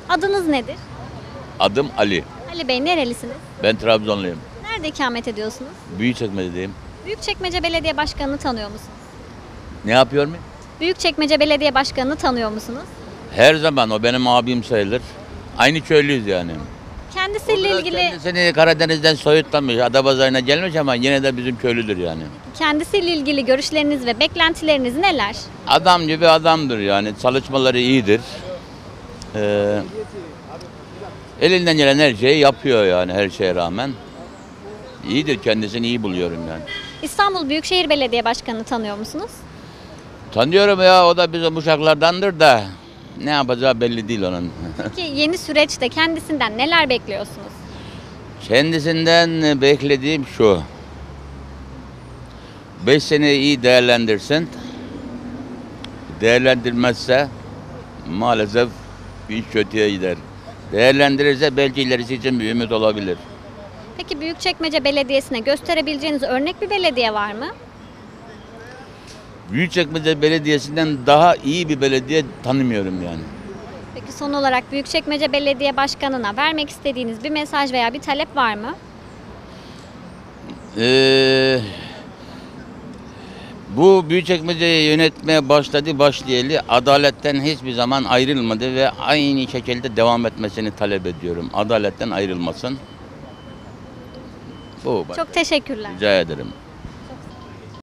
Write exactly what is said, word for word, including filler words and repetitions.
Adınız nedir? Adım Ali. Ali Bey, nerelisiniz? Ben Trabzonluyum. Nerede ikamet ediyorsunuz? Büyükçekmece'deyim. Büyükçekmece Belediye Başkanı'nı tanıyor musunuz? Ne yapıyor mu? Büyükçekmece Belediye Başkanı'nı tanıyor musunuz? Her zaman o benim abim sayılır. Aynı köylüyüz yani. Kendisiyle ilgili Kendisini Karadeniz'den soyutlamış, Adapazarı'na gelmiş ama yine de bizim köylüdür yani. kendisiyle ilgili görüşleriniz ve beklentileriniz neler? Adam gibi adamdır yani. Çalışmaları iyidir. Ee, elinden gelen her şeyi yapıyor yani her şeye rağmen. İyidir, kendisini iyi buluyorum yani. İstanbul Büyükşehir Belediye Başkanı'nı tanıyor musunuz? Tanıyorum ya, o da bizim uşaklardandır da ne yapacağı belli değil onun. Peki yeni süreçte kendisinden neler bekliyorsunuz? Kendisinden beklediğim şu. Beş sene iyi değerlendirsin. Değerlendirmezse maalesef iş kötüye gider. Değerlendirirse belki ilerisi için bir ümit olabilir. Peki Büyükçekmece Belediyesi'ne gösterebileceğiniz örnek bir belediye var mı? Büyükçekmece Belediyesi'nden daha iyi bir belediye tanımıyorum yani. Peki son olarak Büyükçekmece Belediye Başkanı'na vermek istediğiniz bir mesaj veya bir talep var mı? Ee, bu Büyükçekmece'yi yönetmeye başladı başlayalı adaletten hiçbir zaman ayrılmadı ve aynı şekilde devam etmesini talep ediyorum. Adaletten ayrılmasın. Bu. Çok teşekkürler. Rica ederim.